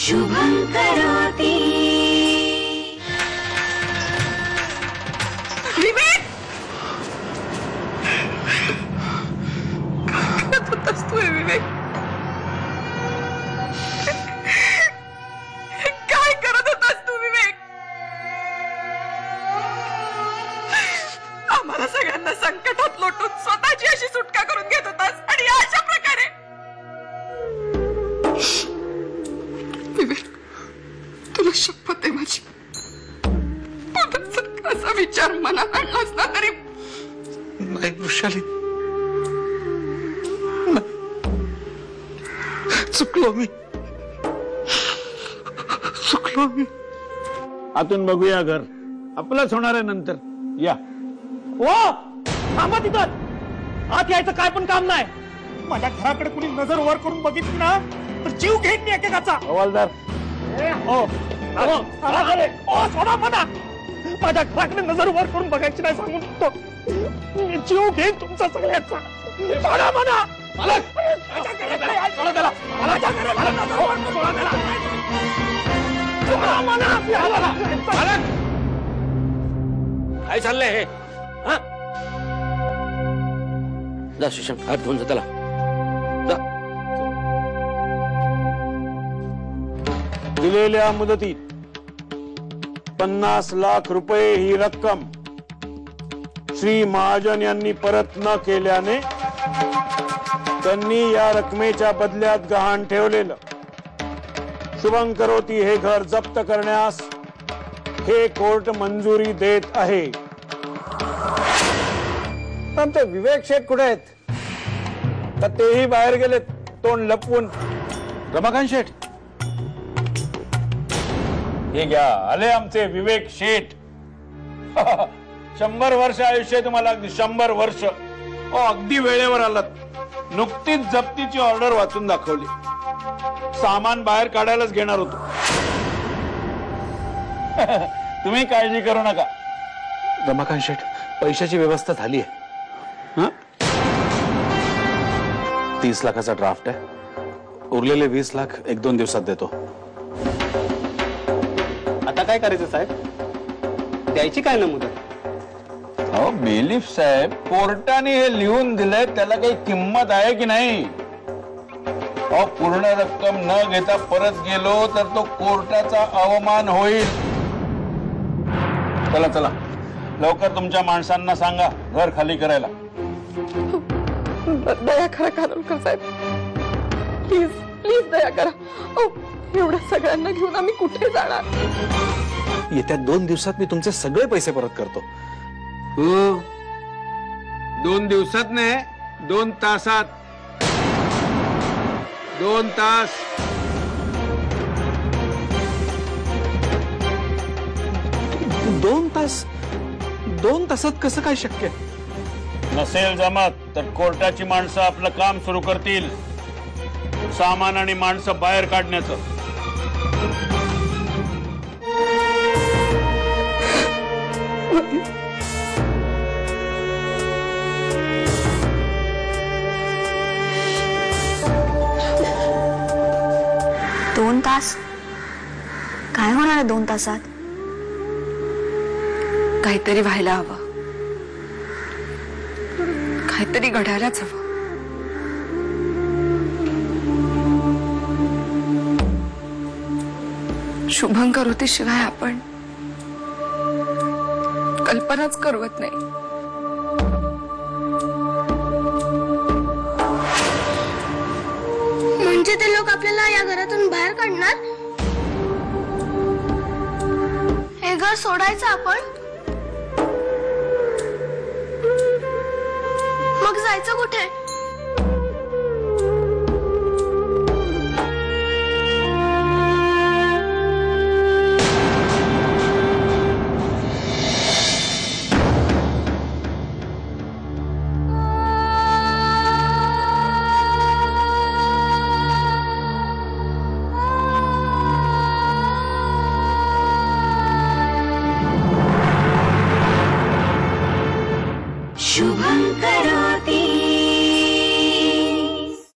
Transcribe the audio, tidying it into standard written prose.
शुभं करोति। विवेक, काय होतस तू? विवेक, काय करत होतास तू? विवेक, आम्हाला सगळ्यांना संकटात लोटून स्वतःची अशी सुटका करून घेत होतास आणि अशा प्रकारे. विवेक, तुला शपथ आहे माझी, असा विचार मनात आणलास ना तरी. नाही वृषाली, चुकलो मी. आतून बघूया घर, आपलंच होणार आहे नंतर. या. थांबा तिथं, आत यायचं काय पण काम नाही. माझ्या घराकडे कुणी नजर वर करून बघितली ना तर जीव घेईन मी एकेकाचा. हवालदार, सोडा मला. माझ्या घराकडे नजर वर करून बघायची नाही सांगून तो जीव घेईन तुमचा सगळ्याचा. सोडा म्हणा. काय चाललंय हे? जा सुशांत, हात धुवून जा त्याला. दिलेल्या मुदतीत 50 लाख रुपये ही रक्कम श्री महाजन यांनी परत न केल्याने त्यांनी या रकमेच्या बदल्यात गहाण ठेवलेलं शुभं करोती हे घर जप्त करण्यास हे कोर्ट मंजुरी देत आहे. आमचे विवेक शेठ कुठे आहेत? तर तेही बाहेर गेलेत तोंड लपवून. रमाकांत शेठ, हे घ्या, आले आमचे विवेक शेठ. 100 वर्ष आयुष्य तुम्हाला, अगदी 100 वर्ष. अगदी वेळेवर आलात. नुकतीच जप्तीची ऑर्डर वाचून दाखवली. सामान बाहेर काढायलाच घेणार होतो. तुम्ही काळजी करू नका. रमाकांत शेठ, पैशाची व्यवस्था झाली आहे. 30 लाखाचा ड्राफ्ट आहे. उरलेले 20 लाख 1-2 दिवसात देतो. आता काय करायचं साहेब? द्यायची काय नमुदा? अहो बेलीफ साहेब, कोर्टाने हे लिहून दिलंय, त्याला काही किंमत आहे की नाही? अहो पूर्ण रक्कम न घेता परत गेलो तर तो कोर्टाचा अवमान होईल. चला चला, लवकर तुमच्या माणसांना सांगा घर खाली करायला. दया करा कानूनकर साहेब, प्लीज प्लीज दया करा. एवढ्या सगळ्यांना घेऊन आम्ही कुठे जाणार? येत्या 2 दिवसात मी तुमचे सगळे पैसे परत करतो. 2 दिवसात नाही, 2 तासात. 2 तास. दोन तासात कसं काय शक्य? नसेल जमत तर कोर्टाची माणसं आपलं काम सुरू करतील. सामान आणि माणसं बाहेर काढण्याचं. दोन तास काय होणार आहे? 2 तासात काहीतरी व्हायला हवं, काहीतरी घडायलाच हवं. शुभं करोती शिवाय आपण कल्पनाच करवत नाही. म्हणजे ते लोक आपल्याला या घरातून बाहेर काढणार? हे घर सोडायचं आपण? मग जायचं कुठे?